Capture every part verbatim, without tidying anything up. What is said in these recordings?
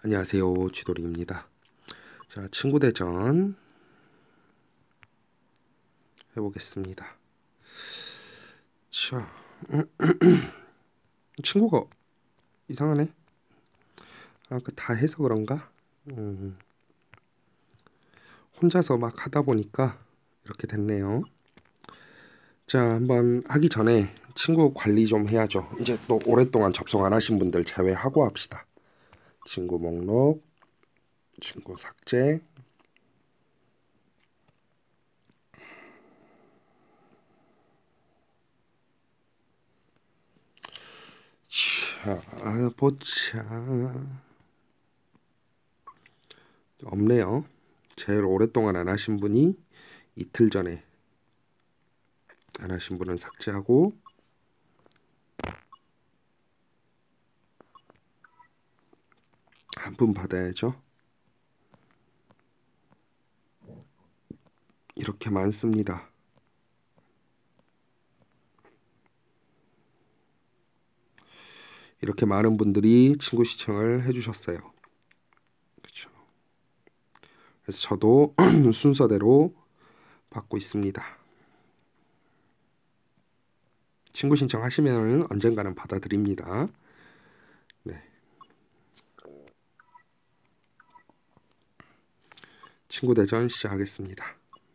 안녕하세요, 쥐돌이입니다. 자, 친구 대전 해보겠습니다. 자, 친구가 이상하네. 아까 다 해서 그런가? 음, 혼자서 막 하다 보니까 이렇게 됐네요. 자, 한번 하기 전에 친구 관리 좀 해야죠. 이제 또 오랫동안 접속 안 하신 분들 제외하고 합시다. 친구 목록, 친구 삭제. 자, 보자. 없네요. 제일 오랫동안 안 하신 분이 이틀 전에 안 하신 분은 삭제하고, 한 분 받아야죠. 이렇게 많습니다. 이렇게 많은 분들이 친구 시청을 해주셨어요. 그렇죠. 그래서 저도 순서대로 받고 있습니다. 친구 신청하시면 언젠가는 받아드립니다. 네. 친구 대전 시작하겠습니다.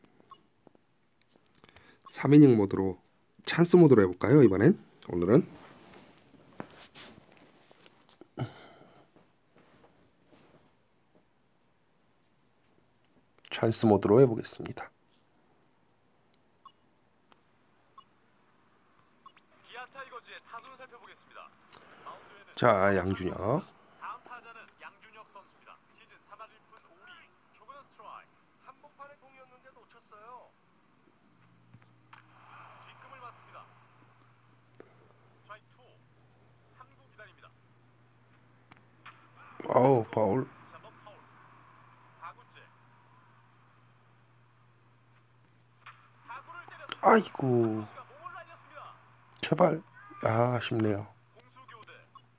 삼 이닝 모드로, 찬스 모드로 해볼까요? 이번엔 오늘은 찬스 모드로 해보겠습니다. 자, 양준혁. 다음 타자는 양준혁 선수입니다. 시즌 삼 할 일 푼 오 리, 초구는 스트라이크. 한복판에 공이었는데 놓쳤어요. 뒷금을 맞습니다. 스트라이크 투, 삼 구 기다립니다. 어우, 파울. 삼 번 파울. 사 구째. 사 구를 때렸습니다. 아이고, 선수가 몸을 날렸습니다. 제발. 아, 아쉽네요. 공수 교대.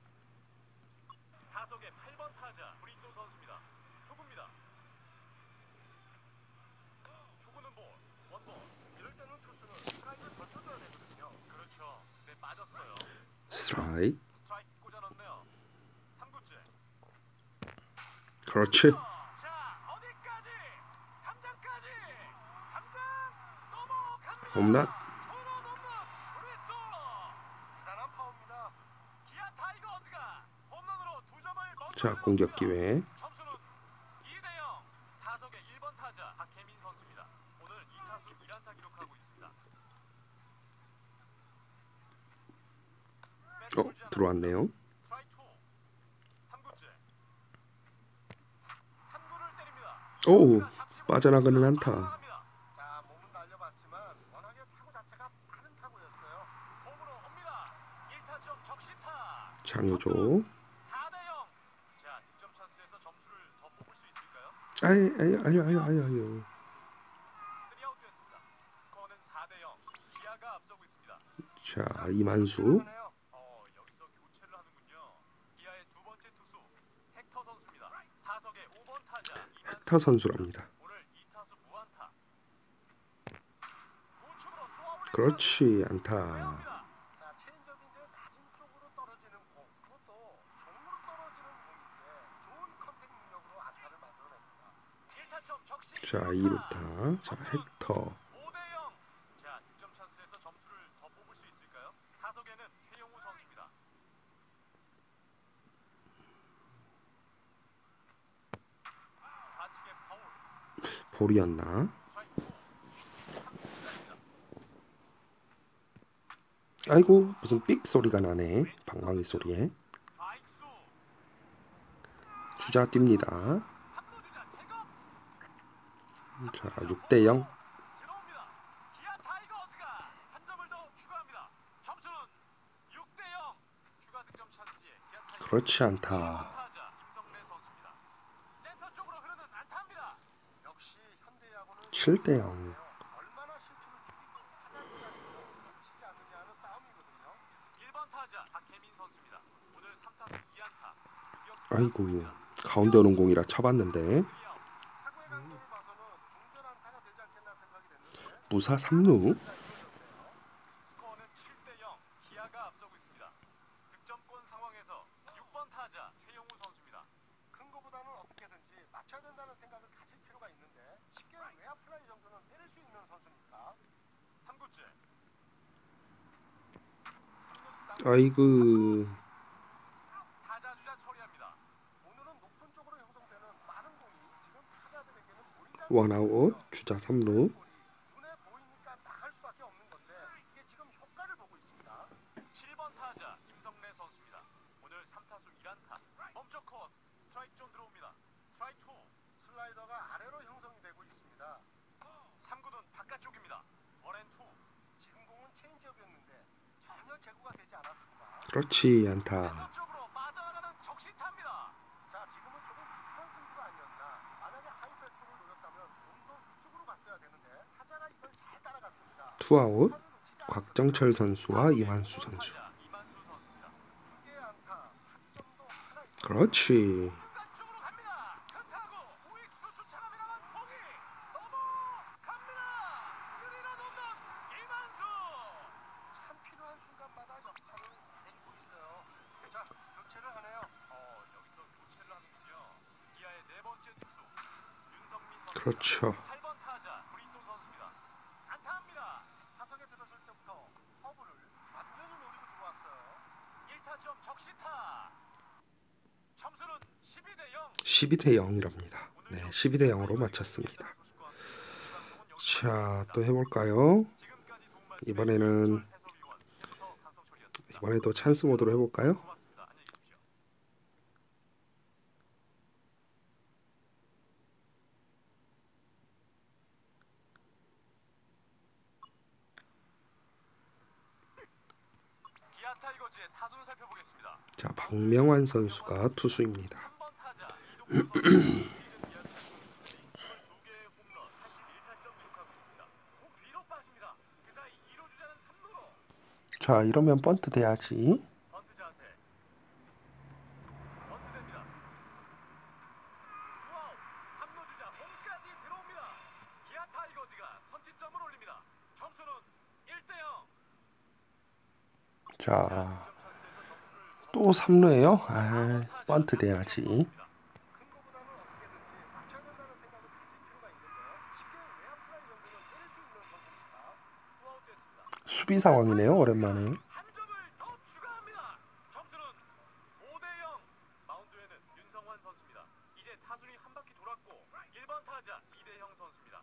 타석의 팔 번 타자 브린도 선수입니다. 초구입니다. 초구는 볼, 원볼. 이럴 때는 투수는 스트라이크를 던져줘야 되거든요. 그렇죠. 네, 빠졌어요. 스트라이크. 스트라이크 꽂아 넣네요. 삼 구째. 그렇지. 자, 어디까지? 담장까지. 담장 넘어갑니다. 홈런. 도로 넘는 브리또. 대단한 파워입니다. 기아 타이거즈가 홈런으로 두 점을 먼저 자, 공격 기회. 점수는 이 대 영. 타석의 일 번 타자 박혜민 선수입니다. 오늘 이 타수 일 안타 기록하고 있습니다. 어, 들어왔네요. 스트라이크 투. 삼 구째. 삼 구를 때립니다. 오, 빠져나가는 안타. 자, 몸은 날려봤지만 워낙에 타구 자체가 빠른 타구였어요. 홈으로 옵니다. 일 타점 적시타. 장효조. 사 대 영. 자, 득점 찬스에서 점수를 더 뽑을 수 있을까요? 아이, 아이, 아유, 아유, 아유, 아유. 쓰리 아웃 됐습니다. 스코어는 사 대 영. 기아가 앞서고 있습니다. 자, 이만수. 어, 여기서 교체를 하는군요. 기아의 두 번째 투수 헥터 선수입니다. 타석의 오 번 타자 이만수. 헥터 선수랍니다. 오늘 이 타수 무안타. 우측으로 쏘아올립니다. 그렇지, 안타. 자, 체인지업인데 낮은 쪽으로 떨어지는 공. 그것도 종으로 떨어지는 공인데 좋은 컨택 능력으로 안타를 만들어냅니다. 일 타점 적시. 자, 이 루타. 자, 헥터. 오 대 영. 자, 득점 찬스에서 점수를 더 뽑을 수 있을까요? 타석에는 최용우 선수입니다. 좌측의 파울. 볼이었나? 스트라이크 투. 기다립니다. 아이고, 무슨 삑 소리가 나네. 방망이 소리에. 좌익수. 주자 뜁니다. 삼 루 주자 태업. 자, 육 대 영. 들어옵니다. 기아 타이거즈가 한 점을 더 추가합니다. 점수는 육 대 영. 추가 득점 찬스에 기아 타이거즈. 그렇지, 안타. 타자 김성래 선수입니다. 센터 쪽으로 흐르는 안타입니다. 역시 현대야구는 칠 대 영. 얼마나 실수를 줄이고 타자를 자리고 멈추지 않느냐는 싸움이거든요. 일 번 타자 박혜민 선수입니다. 오늘 삼 타수 이 안타. 아이고, 가운데 오는 공이라 쳐봤는데 타구의 강도를 봐서는 중전 안타가 되지 않겠나 생각이 됐는데 무사 삼 루. 스코어는 칠 대 영. 기아가 앞서고 있습니다. 득점권 상황에서 육 번 타자 최용우 선수입니다. 큰 거보다는 어떻게든지 맞춰야 된다는 생각을 가질 필요가 있는데 쉽게 외야 플라이 정도는 때릴 수 있는 선수니까. 삼 구째. 아이고 타자 주자 처리합니다. 오늘은 높은 쪽으로 형성되는 빠른 공이 지금 타자들에게는 보인다는 원아웃 주자 삼 루. 볼이 눈에 보이니까 나갈 수밖에 없는 건데 이게 지금 효과를 보고 있습니다. 칠 번 타자 김성래 선수입니다. 오늘 삼 타수 일 안타. 멈춰 코스. 스트라이크 존 들어옵니다. 스트라이크 투. 슬라이더가 아래로 형성이 되고 있습니다. 삼 구는 바깥쪽입니다. 원앤투. 지금 공은 체인지업이었는데 전혀 제구가 되지 않았습니다. 그렇지 안타. 센터 쪽으로 빠져나가는 적시타입니다. 자, 지금은 조금 급한 승부가 아니었나. 만약에 하이 패스를 노렸다면 좀 더 위쪽으로 갔어야 되는데 타자가 이걸 잘 따라갔습니다. 투아웃. 타를 놓치지 않고 곽정철 선수와 이만수 선수. 타자 이만수 선수입니다. 두 개의 안타, 타점도 하나 있습니다. 그렇지. 중간 쪽으로 갑니다. 큰 타구 우익수 쫓아갑니다만 공이 넘어갑니다. 스리런 홈런 이만수. 참 필요한 순간마다 역할을 해주고 있어요. 자, 교체를 하네요. 어 여기서 교체를 하는군요. 기아의 네 번째 투수 윤성민 선수. 그렇죠. 팔 번 타자 브린도 선수입니다. 안타합니다. 타석에 들어설 때부터 허브를 완전히 노리고 들어왔어요. 일 타점 적시타. 점수는 십이 대 영. 십이 대 영이랍니다. 네, 십이 대 영으로 마쳤습니다. 자, 또 해볼까요? 이번에는 이번에도 찬스 모드로 해볼까요? 기아 타이거즈의 타순 살펴보겠습니다. 자, 박명환 선수가 투수입니다. 삼 번 타자 이동국 선수. 시즌 기아 타이거즈 이십이 개의 홈런 팔십일 타점 기록하고 있습니다. 공 뒤로 빠집니다. 그 사이 이 루 주자는 삼 루로. 자, 이러면 번트 돼야지. 번트 자세. 번트 됩니다. 투아웃. 삼 루 주자 홈까지 들어옵니다. 기아 타이거즈가 선취점을 올립니다. 점수는 일 대 영. 자, 득점 찬스에서 점수를 또 삼 루예요? 아, 번트 돼야지. 큰 거보다는 어떻게든지 맞춰야 된다는 생각을 가질 필요가 있는데 쉽게 외야 플라이 정도는 때릴 수 있는 선수니까. 투아웃 됐습니다. 수비 상황이네요, 오랜만에. 한 점을 더 추가합니다. 점수는 오 대 영. 마운드에는 윤성환 선수입니다. 이제 타순이 한 바퀴 돌았고 일 번 타자 이대형 선수입니다.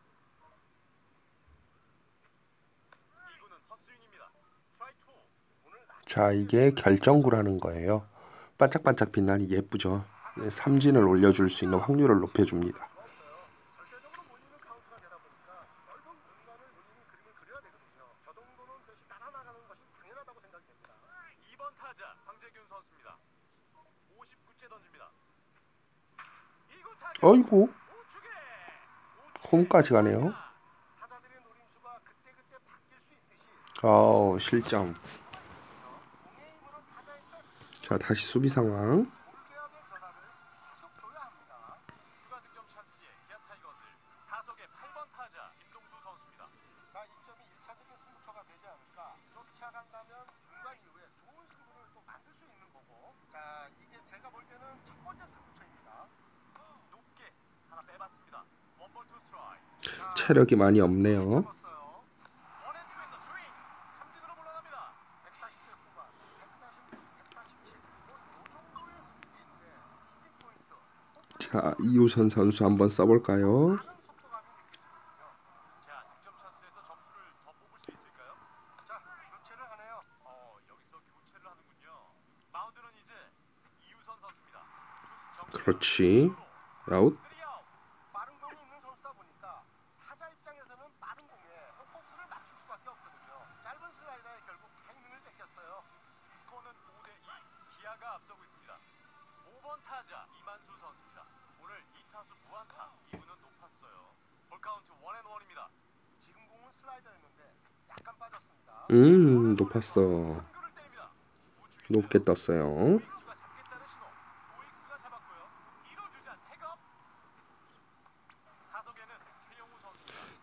이 구는 헛스윙입니다. 스트라이크 투. 오늘 나 자, 이게 결정구라는 거예요. 반짝반짝 빛나니 예쁘죠. 네, 삼진을 올려줄 수 있는 확률을 높여줍니다. 좋았어요. 절대적으로 몰리는 카운트가 되다 보니까 넓은 공간을 본인이 그림을 그려야 되거든요. 저 정도는 몇이 따라나가는 것이 당연하다고 생각이 됩니다. 이 번 타자 황재균 선수입니다. 오십 구째 던집니다. 이 구 타격. 어이구, 우측에. 우측에 홈까지 가네요. 타자들의 노림수가 그때그때 바뀔 수 있듯이 어우, 실점. 공의 힘으로 타자의 패스트 자, 다시 수비 상황. 볼배합의 변화를 계속 줘야 합니다. 추가 득점 찬스에 기아 타이거즈 타석의 팔 번 타자 김동수 선수입니다. 자, 이 점이 일 차적인 승부처가 되지 않을까. 쫓아간다면 중간 이후에 좋은 승부를 또 만들 수 있는 거고. 자, 이게 제가 볼 때는 첫 번째 승부처입니다. 높게 하나 빼봤습니다. 원볼 투 스트라이크. 체력이 많이 없네요. 잡았어요. 원앤투에서 스윙. 삼진으로 물러납니다. 백사십 대 후반, 백사십육, 백사십칠. 뭐요 정도의 스피드인데 히팅 포인트. 자, 이우선 선수 한번 써볼까요? 많은 속도감이 느껴지거든요. 자, 득점 찬스에서 점수를 더 뽑을 수 있을까요? 자, 교체를 하네요. 어, 여기서 교체를 하는군요. 마운드는 이제 이우선 선수입니다. 투수 정면. 그렇지. 아웃. 쓰리 아웃. 빠른 공이 있는 선수다 보니까 타자 입장에서는 빠른 공에 코스를 맞출 수밖에 없거든요. 짧은 슬라이더에 결국 타이밍을 뺏겼어요. 스코어는 오 대 이. 기아가 앞서고 있습니다. 오 번 타자 이만수 선수입니다. 오늘 이 타수 무안타. 이 구는 높았어요. 볼 카운트 원앤원입니다. 지금 공은 슬라이더였는데 약간 빠졌습니다. 음, 높았어. 삼구를 때립니다. 우측에 높게 떴어요. 우익수가 잡겠다는 신호. 우익수가 잡았고요.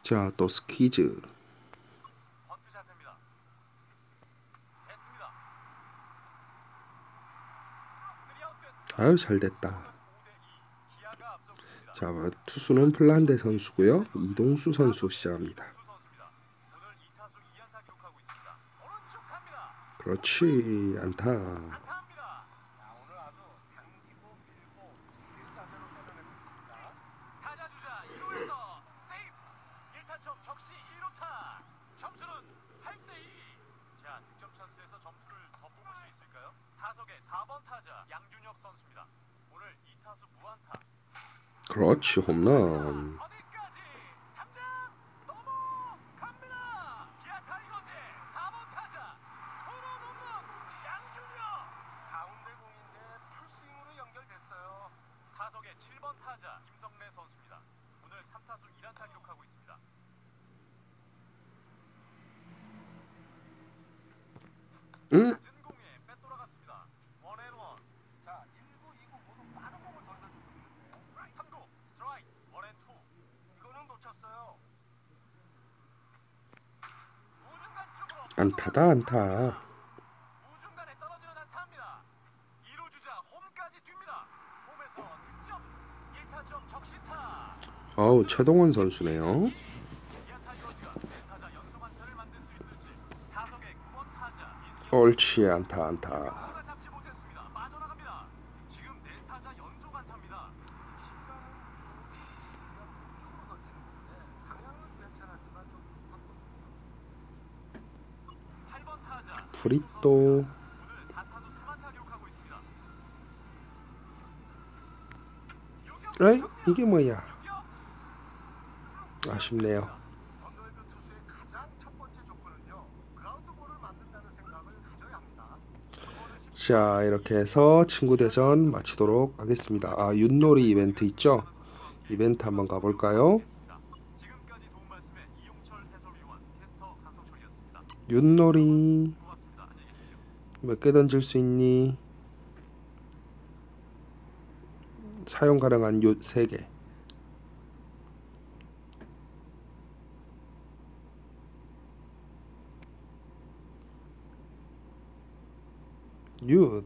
자, 또 스퀴즈. 번트 자세입니다. 됐습니다. 쓰리아웃 됐습니다. 아유, 잘 됐다. 오 대 이. 기아가 앞서고 있습니다. 자, 투수는 플란데 선수고요. 이동수 선수 시작합니다. 이동수 선수입니다. 오늘 이 타수 이 안타 기록하고 있습니다. 오른쪽 갑니다. 그렇지, 안타. 안타입니다. 자, 오늘 아주 당기고 밀고 질 자세로 때려내고 있습니다. 타자 주자 일 루에서 세이프. 일 타점 적시 일 루타. 점수는 팔 대 이. 자, 득점 찬스에서 점수를 더 뽑을 수 있을까요? 타석의 사 번 타자 양준혁 선수입니다. 오늘 이 타수 무안타. 그렇지, 홈런. 어디까지? 당장 넘어갑니다. 기아 타이거즈 사 번 타자 토론 없는 양준혁. 가운데 공인데 풀스윙으로 연결됐어요. 타석의 칠 번 타자 김성래 선수입니다. 오늘 삼 타수 일 안타 기록하고 있습니다. 응? 낮은 공에 빼돌아갔습니다. 원앤원. 자, 일 구, 이 구 모두 빠른 공을 던져주고 있는데 삼 구 스트라이크 원앤투. 이거는 놓쳤어요. 우중간 쪽으로 안타다, 안타. 우중간에 떨어지는 안타입니다. 이 루 주자 홈까지 뜁니다. 홈에서 득점. 일 타점 적시타. 어우, 최동원 선수네요. 기아 타이거즈가 네 타자 연속 안타를 만들 수 있을지. 타석의 구 번 타자 이승엽 옳지, 안타, 안타. 선수가 잡지 못했습니다. 빠져나갑니다. 지금 네 타자 연속 안타입니다. 시간은 좀 이쪽으로 던지는데 방향은 괜찮았지만 좀 높았거든요. 팔 번 타자 프리또. 오늘 사 타수 삼 안타 기록하고 있습니다. 유격 에이, 정면. 이게 뭐야? 유격. 아쉽네요. 언더헤드 투수의 가장 첫 번째 조건은요, 그라운드 볼을 만든다는 생각을 가져야 합니다. 자, 이렇게 해서 친구 대전 마치도록 하겠습니다. 아, 윷놀이 이벤트 있죠? 이벤트 한번 가볼까요? 지금까지 도움 말씀에 이용철 해설위원, 캐스터 강성철이었습니다. 윷놀이 고맙습니다. 안녕히 계십시오. 몇 개 던질 수 있니? 사용 가능한 윷 세 개. 윷.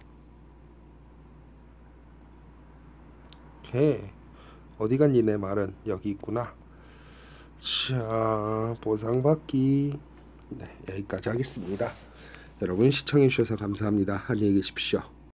개. 어디 갔니 내 말은? 여기 있구나. 자, 보상받기. 네, 여기까지 하겠습니다. 여러분 시청해 주셔서 감사합니다. 안녕히 계십시오.